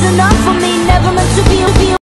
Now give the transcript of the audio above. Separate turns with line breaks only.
is enough for me, never meant to be